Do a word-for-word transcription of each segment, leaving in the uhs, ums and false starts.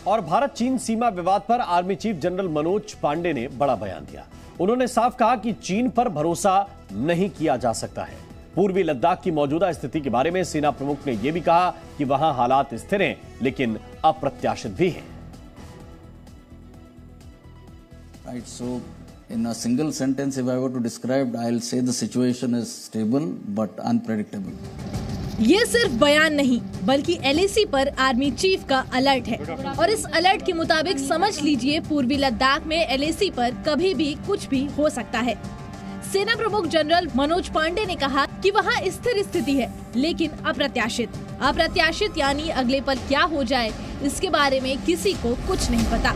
और भारत चीन सीमा विवाद पर army chief general Manoj Pande ने बड़ा बयान दिया। उन्होंने साफ कहा कि चीन पर भरोसा नहीं किया जा सकता है। पूर्वी लद्दाख की मौजूदा स्थिति के बारे में सेना प्रमुख ने यह भी कहा कि वहां हालात स्थिर हैं लेकिन अप्रत्याशित भी हैं। Right, so in a single sentence, if I were to describe, I'll say the situation is stable but unpredictable. ये सिर्फ बयान नहीं बल्कि एल ए सी पर आर्मी चीफ का अलर्ट है और इस अलर्ट के मुताबिक समझ लीजिए पूर्वी लद्दाख में एल ए सी पर कभी भी कुछ भी हो सकता है। सेना प्रमुख जनरल मनोज पांडे ने कहा कि वहाँ स्थिर स्थिति है लेकिन अप्रत्याशित। अप्रत्याशित यानी अगले पल क्या हो जाए इसके बारे में किसी को कुछ नहीं पता।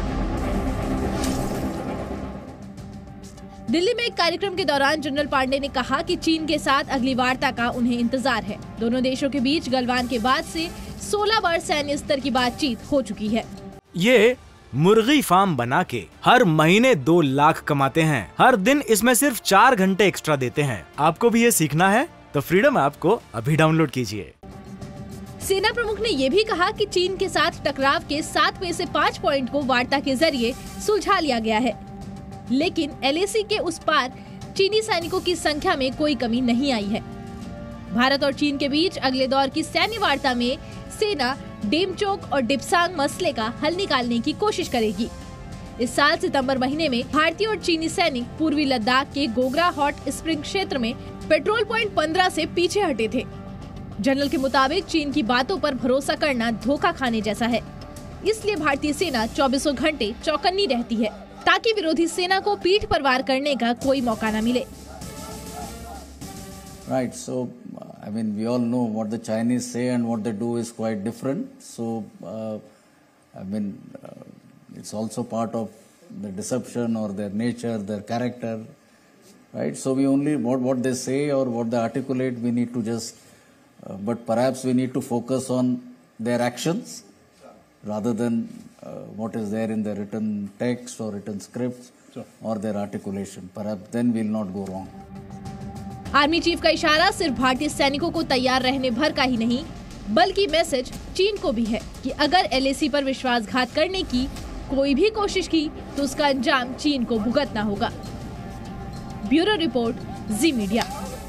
दिल्ली में एक कार्यक्रम के दौरान जनरल पांडे ने कहा कि चीन के साथ अगली वार्ता का उन्हें इंतजार है। दोनों देशों के बीच गलवान के बाद से सोलह बार सैन्य स्तर की बातचीत हो चुकी है। ये मुर्गी फार्म बना के हर महीने दो लाख कमाते हैं। हर दिन इसमें सिर्फ चार घंटे एक्स्ट्रा देते हैं। आपको भी ये सीखना है तो फ्रीडम ऐप को अभी डाउनलोड कीजिए। सेना प्रमुख ने ये भी कहा कि चीन के साथ टकराव के सात में से पाँच पॉइंट को वार्ता के जरिए सुलझा लिया गया है, लेकिन एल ए सी के उस पार चीनी सैनिकों की संख्या में कोई कमी नहीं आई है। भारत और चीन के बीच अगले दौर की सैन्य वार्ता में सेना डेमचोक और डिप्सांग मसले का हल निकालने की कोशिश करेगी। इस साल सितंबर महीने में भारतीय और चीनी सैनिक पूर्वी लद्दाख के गोगरा हॉट स्प्रिंग क्षेत्र में पेट्रोल पॉइंट पंद्रह से पीछे हटे थे। जनरल के मुताबिक चीन की बातों पर भरोसा करना धोखा खाने जैसा है, इसलिए भारतीय सेना चौबीसों घंटे चौकन्नी रहती है ताकि विरोधी सेना को पीठ पर वार करने का कोई मौका न मिले। Right, so I mean we all know what the Chinese say and what they do is quite different. So uh, I mean uh, it's also part of the deception or their nature, their character, right? So we only what what they say or what they articulate we need to just, uh, but perhaps we need to focus on their actions rather than uh, what is there in the written text or written scripts sure. or their articulation. Perhaps then we'll not go wrong. Army chief का इशारा सिर्फ भारतीय सैनिकों को तैयार रहने भर का ही नहीं बल्कि मैसेज चीन को भी है कि अगर एल ए सी पर विश्वासघात करने की कोई भी कोशिश की तो उसका अंजाम चीन को भुगतना होगा। Bureau report, Zee media.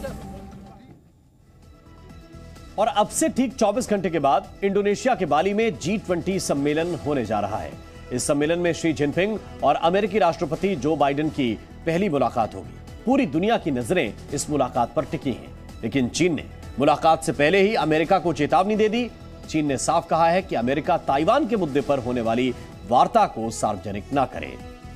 और अब से ठीक चौबीस घंटे के बाद इंडोनेशिया के बाली में जी ट्वेंटी सम्मेलन होने जा रहा है। इस सम्मेलन में शी जिनपिंग और अमेरिकी राष्ट्रपति जो बाइडेन की पहली मुलाकात होगी। पूरी दुनिया की नजरें इस मुलाकात पर टिकी हैं, लेकिन चीन ने मुलाकात से पहले ही अमेरिका को चेतावनी दे दी। चीन ने साफ कहा है कि अमेरिका ताइवान के मुद्दे पर होने वाली वार्ता को सार्वजनिक न करे।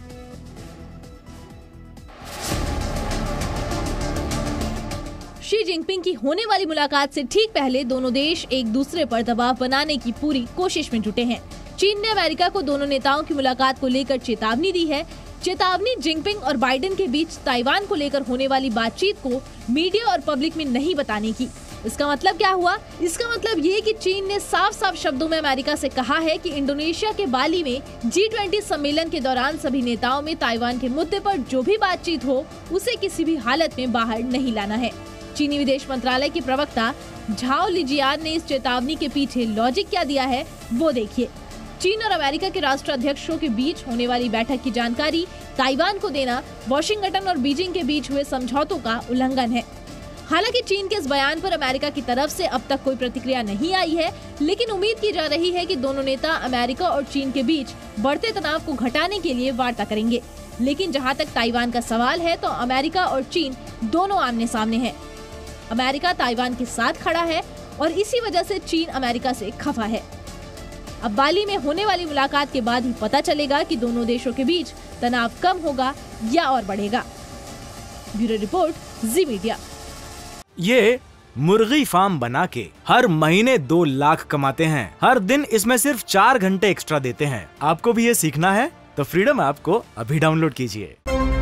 शी जिनपिंग की होने वाली मुलाकात से ठीक पहले दोनों देश एक दूसरे पर दबाव बनाने की पूरी कोशिश में जुटे हैं। चीन ने अमेरिका को दोनों नेताओं की मुलाकात को लेकर चेतावनी दी है। चेतावनी जिनपिंग और बाइडेन के बीच ताइवान को लेकर होने वाली बातचीत को मीडिया और पब्लिक में नहीं बताने की। इसका मतलब क्या हुआ? इसका मतलब ये कि चीन ने साफ साफ शब्दों में अमेरिका से कहा है कि इंडोनेशिया के बाली में जी ट्वेंटी सम्मेलन के दौरान सभी नेताओं में ताइवान के मुद्दे पर जो भी बातचीत हो उसे किसी भी हालत में बाहर नहीं लाना है। चीनी विदेश मंत्रालय के प्रवक्ता झाओ लिजियान ने इस चेतावनी के पीछे लॉजिक क्या दिया है वो देखिए। चीन और अमेरिका के राष्ट्राध्यक्षों के बीच होने वाली बैठक की जानकारी ताइवान को देना वॉशिंगटन और बीजिंग के बीच हुए समझौतों का उल्लंघन है। हालांकि चीन के इस बयान पर अमेरिका की तरफ से अब तक कोई प्रतिक्रिया नहीं आई है, लेकिन उम्मीद की जा रही है कि दोनों नेता अमेरिका और चीन के बीच बढ़ते तनाव को घटाने के लिए वार्ता करेंगे। लेकिन जहां तक ताइवान का सवाल है तो अमेरिका और चीन दोनों आमने सामने हैं। अमेरिका ताइवान के साथ खड़ा है और इसी वजह से चीन अमेरिका से खफा है। अब बाली में होने वाली मुलाकात के बाद ही पता चलेगा कि दोनों देशों के बीच तनाव कम होगा या और बढ़ेगा। Bureau report, Zee media. ये मुर्गी फार्म बना के हर महीने दो लाख कमाते हैं। हर दिन इसमें सिर्फ चार घंटे एक्स्ट्रा देते हैं। आपको भी ये सीखना है तो फ्रीडम ऐप को अभी डाउनलोड कीजिए।